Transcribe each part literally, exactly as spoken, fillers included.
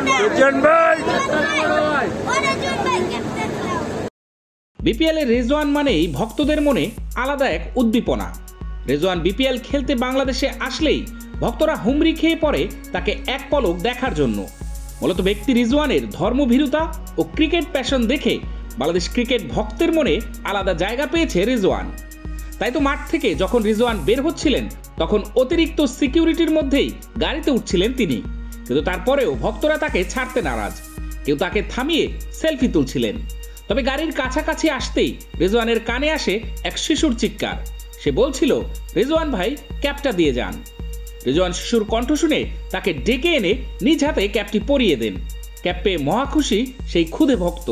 Region ভাই। BPL এর রিজওয়ান মানেই ভক্তদের মনে আলাদা এক উদ্দীপনা। রিজওয়ান বিপিএল খেলতে বাংলাদেশে আসলেই ভক্তরা হুমড়ি খেয়ে পড়ে তাকে এক পলক দেখার জন্য। মূলত ব্যক্তি রিজওয়ানের ধর্মভীরুতা ও ক্রিকেট প্যাশন দেখে বাংলাদেশ ক্রিকেট ভক্তের মনে আলাদা জায়গা পেয়েছে রিজওয়ান। তাই তো মাঠ থেকে যখন রিজওয়ান বের হচ্ছিলেন তখন অতিরিক্ত সিকিউরিটির মধ্যেই গাড়িতে উঠছিলেন তিনি, কিন্তু তারপরেও ভক্তরা তাকে ছাড়তে নারাজ। কেউ তাকে থামিয়ে সেলফি তুলছিলেন। তবে গাড়ির কাছাকাছি আসতেই রিজওয়ানের কানে আসে এক শিশুর চিৎকার। সে বলছিল, রিজওয়ান ভাই ক্যাপটা দিয়ে যান। রিজওয়ান শিশুর কণ্ঠ শুনে তাকে ডেকে এনে নিজ হাতে ক্যাপটি পরিয়ে দেন। ক্যাপ পেয়ে মহাখুশি সেই ক্ষুদে ভক্ত।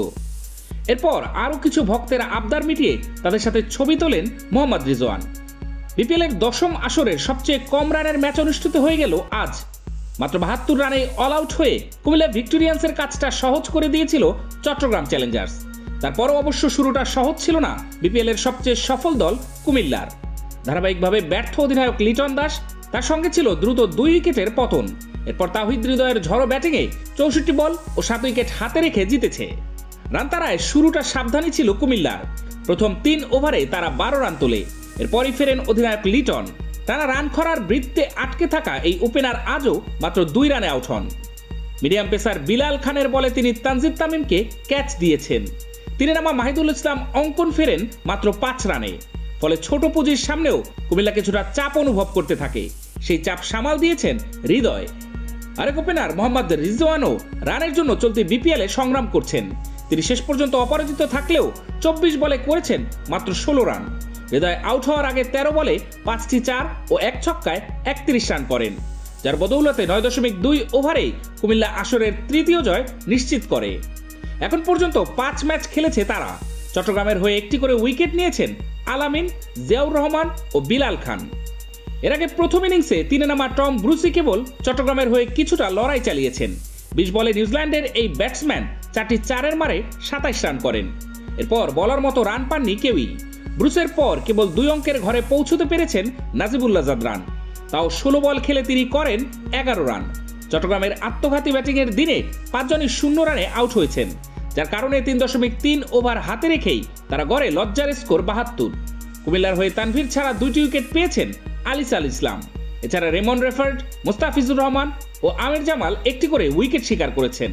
এরপর আরও কিছু ভক্তের আবদার মিটিয়ে তাদের সাথে ছবি তোলেন মোহাম্মদ রিজওয়ান। বিপিএল এর দশম আসরের সবচেয়ে কম রানের ম্যাচ অনুষ্ঠিত হয়ে গেল আজ। মাত্র বাহাত্তর রানে অল আউট হয়ে কুমিল্লা ভিক্টোরিয়ান্সের কাজটা সহজ করে দিয়েছিল চট্টগ্রাম চ্যালেঞ্জার্স। তারপরও অবশ্য শুরুটা সহজ ছিল না বিপিএল এর সবচেয়ে সফল দল কুমিল্লার। ধারাবাহিকভাবে ব্যর্থ অধিনায়ক লিটন দাস, তার সঙ্গে ছিল দ্রুত দুই উইকেটের পতন। এরপর তাওহিদ হৃদয়ের ঝড়ো ব্যাটিংয়ে চৌষট্টি বল ও সাত উইকেট হাতে রেখে জিতেছে। রান তারায় শুরুটা সাবধানী ছিল কুমিল্লার। প্রথম তিন ওভারে তারা বারো রান তোলে। এরপরই ফেরেন অধিনায়ক লিটন। টানা রান খরার বৃত্তে আটকে থাকা এই ওপেনার আজও মাত্র দুই রানে আউট হন। মিডিয়াম পেসার বিলাল খানের বলে তিনি তানজিদ তামিমকে ক্যাচ দিয়েছেন। তিনি নামা মাহিদুল ইসলাম অঙ্কন ফেরেন মাত্র পাঁচ রানে। ফলে ছোট পুঁজির সামনেও কুমিল্লা কিছুটা চাপ অনুভব করতে থাকে। সেই চাপ সামাল দিয়েছেন হৃদয়। আরেক ওপেনার মোহাম্মদ রিজওয়ানও রানের জন্য চলতি বিপিএলে সংগ্রাম করছেন। তিনি শেষ পর্যন্ত অপরাজিত থাকলেও চব্বিশ বলে করেছেন মাত্র ষোলো রান। হৃদয় আউট হওয়ার আগে তেরো বলে পাঁচটি চার ও এক ছক্কায় একত্রিশ রান করেন, যার বদৌলতে নয় দশমিক দুই ওভারেই কুমিল্লা আসরের তৃতীয় জয় নিশ্চিত করে। এখন পর্যন্ত পাঁচ ম্যাচ খেলেছে তারা। চট্টগ্রামের হয়ে একটি করে উইকেট নিয়েছেন আলামিন, জিয়াউর রহমান ও বিলাল খান। এর আগে প্রথম ইনিংসে তিনে নামা টম ব্রুসি কেবল চট্টগ্রামের হয়ে কিছুটা লড়াই চালিয়েছেন। বিশ বলে নিউজিল্যান্ডের এই ব্যাটসম্যান চারটি চারের মারে সাতাইশ রান করেন। এরপর বলার মতো রান পাননি কেউই। ব্রুসের পর কেবল দুই অঙ্কের ঘরে পৌঁছতে পেরেছেন নাজিবুল্লাহ জাদরান। তাও ষোলো বল খেলে তিনি করেন এগারো রান। চট্টগ্রামের আত্মঘাতী ব্যাটিংয়ের দিনে পাঁচজনই শূন্য রানে আউট হয়েছেন, যার কারণে তিন দশমিক তিন ওভার হাতে রেখেই তারা গড়ে লজ্জার স্কোর বাহাত্তর। কুমিল্লার হয়ে তানভীর ছাড়া দুইটি উইকেট পেয়েছেন আলিস আল ইসলাম। এছাড়া রেমন রেফার্ড, মুস্তাফিজুর রহমান ও আমির জামাল একটি করে উইকেট শিকার করেছেন।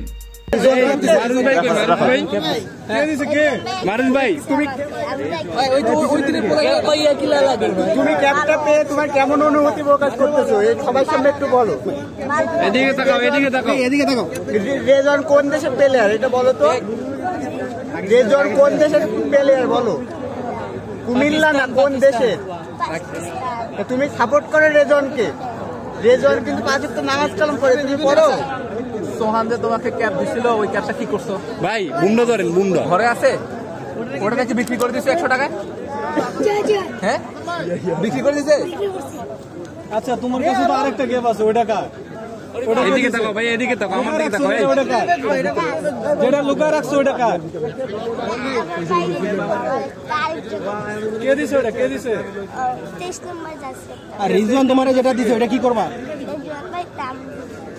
তুমি ক্যাপটা পেয়ে তোমার কেমন অনুভূতি প্রকাশ করতেছো সবার সামনে একটু বলো। এদিকে তাকাও, এদিকে তাকাও, এদিকে তাকাও। রিজওয়ান কোন দেশের প্লেয়ার এটা বলো তো? রিজওয়ান কোন দেশের প্লেয়ার বলো? কুমিল্লা না কোন দেশের? তুমি সাপোর্ট করো রিজওয়ানকে। রিজওয়ান কিন্তু পাঁচ ওয়াক্ত নামাজ কালাম পড়ে, তুমি পড়ো। সোহান যে তোমাকে ক্যাপ দিছিল ওই ক্যাপটা কি করছো ভাই? বুন্ডা ধরেন, বুন্ডা ঘরে আছে। ওটা নাকি বিক্রি করে দিছো একশো টাকায়? হ্যাঁ বিক্রি করে দিছে। আচ্ছা তোমার কাছে তো আরেকটা ক্যাপ আছে, ওইটা কার? এদিকে তাকাও ভাই, এদিকে তাকাও, আমার দিকে তাকাও। ওইটা কার? যেটা লুকায় রাখছো ওইটা কার? কে দিছে ওটা? কে দিছে? তেইশ নম্বর যাচ্ছে। আর রিজওয়ান তোমারে যেটা দিছে ওটা কি করবা?